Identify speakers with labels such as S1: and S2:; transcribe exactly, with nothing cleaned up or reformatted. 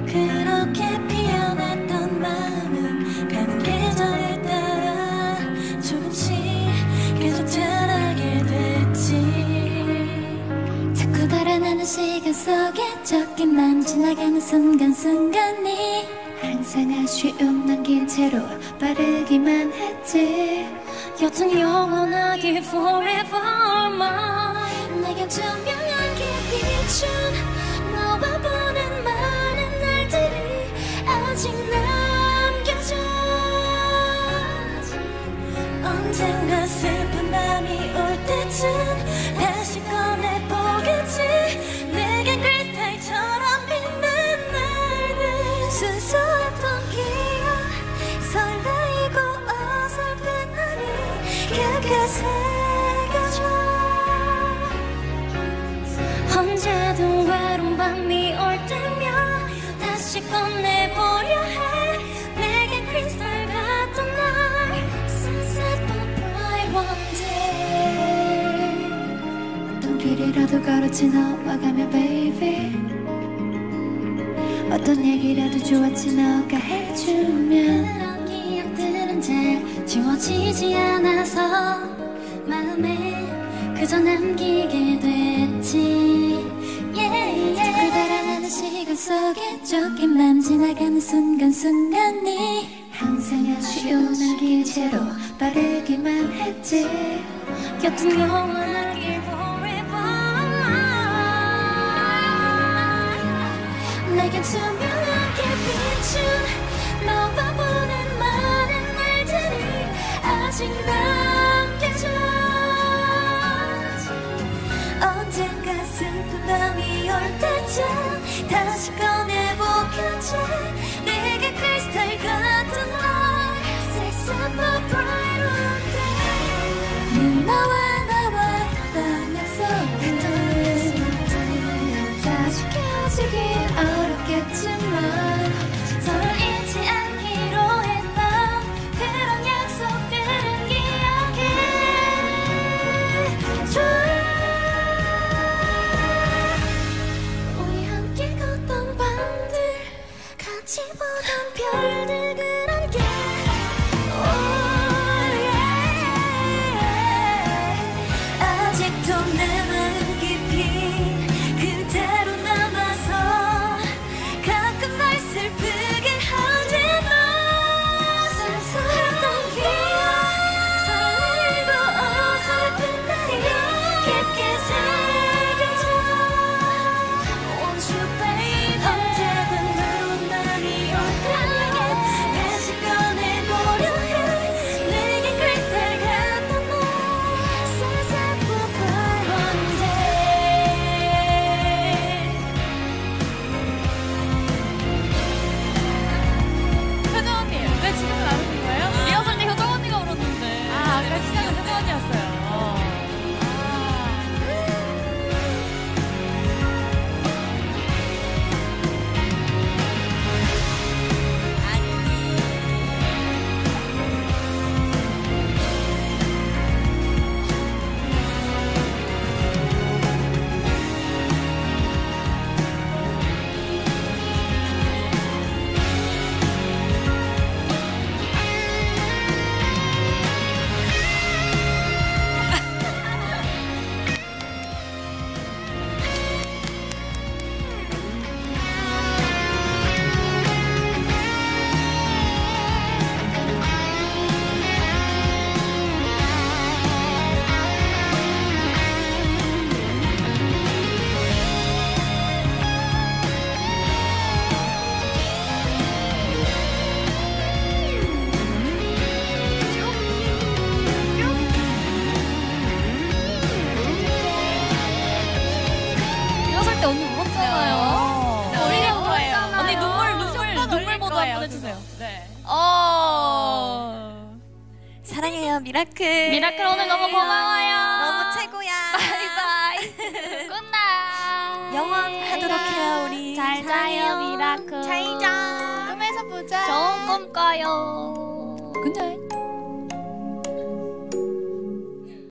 S1: 그렇게 피어났던 마음은 가는 계절을 따라 조금씩 계속 자라게 됐지. 자꾸 달아나는 시간 속에 적긴 난 지나가는 순간순간이 항상 아쉬움 남긴 채로 빠르기만 했지. 여튼 영원하게 forever mine. 내게 투명한 깊이 비춘 너와 보낸 많은 날들이 아직 남겨져. 언젠가 슬픈 밤이 올 때쯤 다시 꺼내보겠지. 내겐 크리스탈처럼 빛난 날들, 순수했던 기억, 설레이고 어설픈 날이 곁에 새겨져. 언제든 외로운 밤이 올 때면 다시 꺼내보려 해. 내겐 크리스탈 같던 날, sunset but bright one day. 어떤 길이라도 걸었지 너와 가며 baby. 어떤 얘기라도 좋았지 너가 해주면. 그런 기억들은 잘 지워지지 않아서 마음에 그저 남기게 됐지. yeah, yeah. 자꾸 달아나는 시간 속에 쫓기만 지나가는 순간순간이 항상 아쉬운 날길 채로 빠르기만 했지. 곁은 영원하길 forever mine. 내겐 투명하게 비춘 너와 보낸 많은 날들이 아직 남겨져. 언젠가 슬픈 밤이 올 때쯤 다시 꺼내보겠지. 내게 크리스탈 같은 날, sunset but bright one day. 너와 나와 했던 약속들 다 지켜지긴 어렵겠지만 서로 잊지 않기로 했던 그런 약속들은 기억해. 좋아. 같이 보던 별들 그런 게 oh yeah. 아직도 내 마음 깊이 그대로 남아서 가끔 날 슬프게 하지 마. 순수했던 기억, 설레고 어설픈 날이 깊게 새겨져. Won't you baby. 언제든 다시 꺼내보려 해. 내게 크리스탈 같던 날, sunset but bright one day.
S2: 효정 언니, 왜 지금 나오는 거예요? 리허설 때 효정 언니가 울었는데. 아, 그래 시작은 효정 언니였어요. 때 언니 울었잖아요. 네, 언니 울어요. 언니 눈물 눈물 눈물 모드 한번 해주세요. 네. 어.
S1: 사랑해요 미라클.
S2: 미라클 오늘 너무 고마워요.
S1: 너무 최고야.
S2: 바이바이. 굿나잇.
S1: 영원하도록 해요 우리.
S2: 잘 자요 미라클.
S1: 잘 자. 꿈에서 보자.
S2: 좋은 꿈 꿔요.